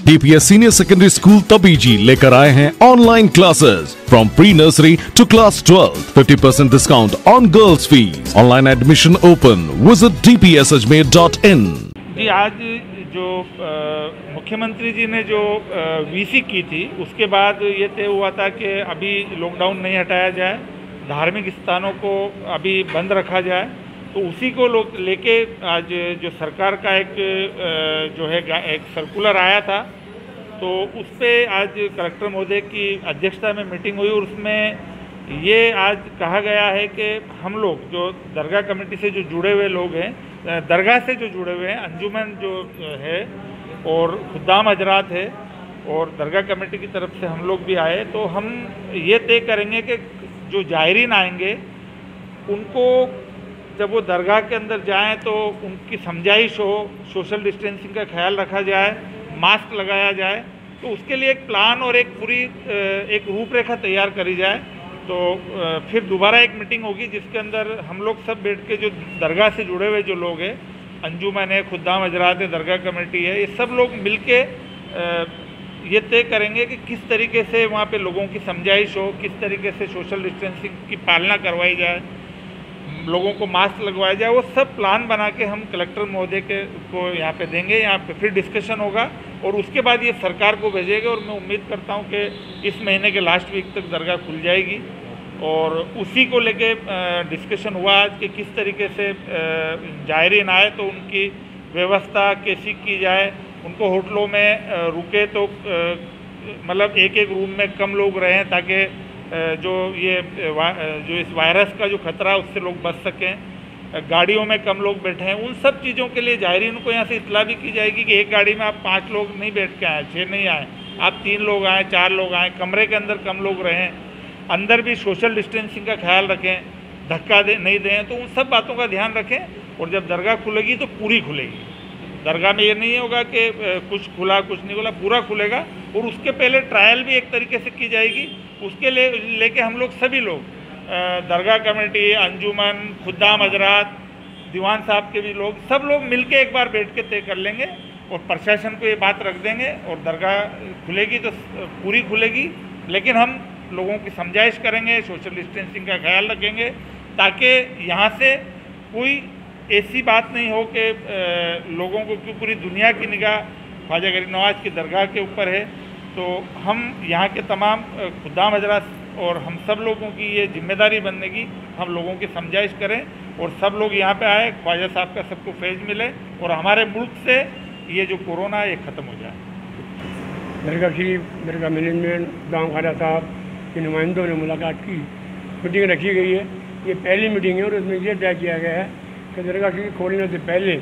DPS senior secondary school Tabiji लेकर आए हैं online classes from pre nursery to class 12, 50% discount on girls fees. Online admission open. Visit dpsajmer.in। जी, आज जो मुख्यमंत्री जी ने जो वीसी की थी उसके बाद ये तय हुआ था कि अभी लॉकडाउन नहीं हटाया जाए, धार्मिक स्थानों को अभी बंद रखा जाए। तो उसी को लेके आज जो सरकार का एक जो है एक सर्कुलर आया था, तो उस पर आज कलेक्टर महोदय की अध्यक्षता में मीटिंग हुई और उसमें ये आज कहा गया है कि हम लोग जो दरगाह कमेटी से जो जुड़े हुए लोग हैं, दरगाह से जो जुड़े हुए हैं, अंजुमन जो है और खुद्दाम हजरात है और दरगाह कमेटी की तरफ से हम लोग भी आए, तो हम ये तय करेंगे कि जो जायरीन आएंगे उनको जब वो दरगाह के अंदर जाएं तो उनकी समझाइश हो, सोशल डिस्टेंसिंग का ख्याल रखा जाए, मास्क लगाया जाए। तो उसके लिए एक प्लान और एक पूरी एक रूपरेखा तैयार करी जाए। तो फिर दोबारा एक मीटिंग होगी जिसके अंदर हम लोग सब बैठ के जो दरगाह से जुड़े हुए जो लोग हैं, अंजुमन है, खुद्दाम हजरात है, दरगाह कमेटी है, ये सब लोग मिल के ये तय करेंगे कि किस तरीके से वहाँ पे लोगों की समझाइश हो, किस तरीके से सोशल डिस्टेंसिंग की पालना करवाई जाए, लोगों को मास्क लगवाया जाए। वो सब प्लान बना के हम कलेक्टर महोदय को यहाँ पे देंगे। यहाँ पे फिर डिस्कशन होगा और उसके बाद ये सरकार को भेजेंगे और मैं उम्मीद करता हूँ कि इस महीने के लास्ट वीक तक दरगाह खुल जाएगी। और उसी को लेके डिस्कशन हुआ आज कि किस तरीके से जायरीन आए तो उनकी व्यवस्था कैसी की जाए, उनको होटलों में रुके तो मतलब एक एक रूम में कम लोग रहें ताकि जो इस वायरस का जो खतरा है उससे लोग बच सकें, गाड़ियों में कम लोग बैठे हैं। उन सब चीज़ों के लिए जायरीन को यहाँ से इत्तला भी की जाएगी कि एक गाड़ी में आप 5 लोग नहीं बैठ के आए, 6 नहीं आए, आप 3 लोग आए, 4 लोग आए, कमरे के अंदर कम लोग रहें, अंदर भी सोशल डिस्टेंसिंग का ख्याल रखें, धक्का नहीं दें। तो उन सब बातों का ध्यान रखें और जब दरगाह खुलेगी तो पूरी खुलेगी। दरगाह में ये नहीं होगा कि कुछ खुला कुछ नहीं खुला, पूरा खुलेगा। और उसके पहले ट्रायल भी एक तरीके से की जाएगी। उसके लेके हम लोग सभी लोग दरगाह कमेटी, अंजुमन, खुद्दाम हजरात, दीवान साहब के भी लोग, सब लोग मिलके एक बार बैठ के तय कर लेंगे और प्रशासन को ये बात रख देंगे और दरगाह खुलेगी तो पूरी खुलेगी। लेकिन हम लोगों की समझाइश करेंगे, सोशल डिस्टेंसिंग का ख्याल रखेंगे ताकि यहाँ से कोई ऐसी बात नहीं हो कि लोगों को, क्योंकि पूरी दुनिया की निगाह ख्वाजा गरीब नवाज की दरगाह के ऊपर है। तो हम यहाँ के तमाम खुद्दाम हजरात और हम सब लोगों की ये जिम्मेदारी बनने की, हम लोगों की समझाइश करें और सब लोग यहाँ पे आए, ख्वाजा साहब का सबको फैज़ मिले और हमारे मुल्क से ये जो कोरोना है ये ख़त्म हो जाए। दरगाह शरीफ, दरगाह मैनेजमेंट, खुद्दाम ख्वाजा साहब के नुमाइंदों ने मुलाकात की, मीटिंग रखी गई है। ये पहली मीटिंग है और उसमें ये तय किया गया है कि दरगाह शरीफ खोलने से पहले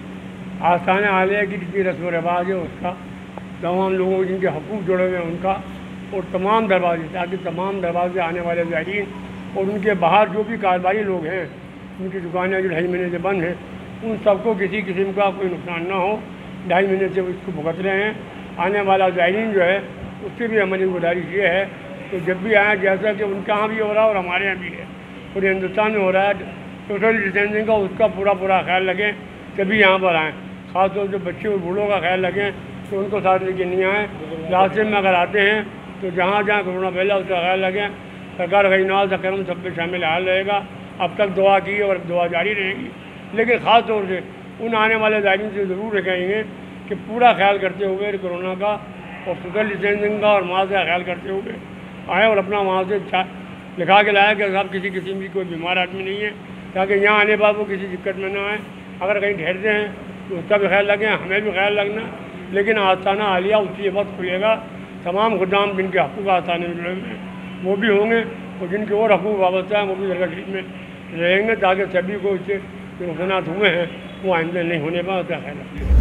आस्थान आलिया की जितनी रस्म व रवाज है उसका, तमाम लोगों जिनके हकूक़ जुड़े हुए हैं उनका, और तमाम दरवाजे, ताकि तमाम दरवाजे आने वाले ज़ायरीन और उनके बाहर जो भी कारोबारी लोग हैं, उनकी दुकानें जो 2.5 महीने से बंद हैं, उन सबको किसी किस्म का कोई नुकसान ना हो। 2.5 महीने से उसको भुगत रहे हैं। आने वाला ज़ायरीन जो है उससे भी हमारी गुजारिश ये है कि जब भी आए, जैसा कि उनके यहाँ भी हो रहा है और हमारे यहाँ भी है, पूरे हिंदुस्तान में हो रहा है, सोशल डिस्टेंसिंग का उसका पूरा ख्याल रखें तभी यहाँ पर आएँ। ख़ासतौर से बच्चे और बूढ़ों का ख्याल रखें तो उनको साथ लेके नहीं आएँ। रास्ते में अगर आते हैं तो जहाँ जहाँ कोरोना फैला उसका ख्याल रखें। सरकार गरीब नवाज का करम सब पे शामिल हाल रहेगा। अब तक दुआ की और दुआ जारी रहेगी, लेकिन ख़ास तौर से उन आने वाले ज़ायरीन से ज़रूर रखेंगे कि पूरा ख्याल करते हुए कोरोना का और सोशल डिस्टेंसिंग का और मास्क का ख्याल करते हुए आएँ और अपना वहाँ से लिखा के लाया कि साहब किसी किस्म की कोई बीमार आदमी नहीं है, ताकि यहाँ आने बाद वो किसी दिक्कत में ना आए। अगर कहीं ठहरते हैं तो उसका भी ख्याल रखें, हमें भी ख्याल रखना। लेकिन आस्थाना आलिया उसी वक्त खुलेगा। तमाम खुद्दाम जिनके हकूक़ आस्थाने में जुड़े हुए हैं वो भी होंगे और जिनके और हकूक़ वाबस्ता हैं वो भी दरगाह शरीफ में रहेंगे, ताकि सभी को इससे जो नुकसानात हुए हैं वो आइंदा नहीं होने पाए, उसका ख्याल रखें।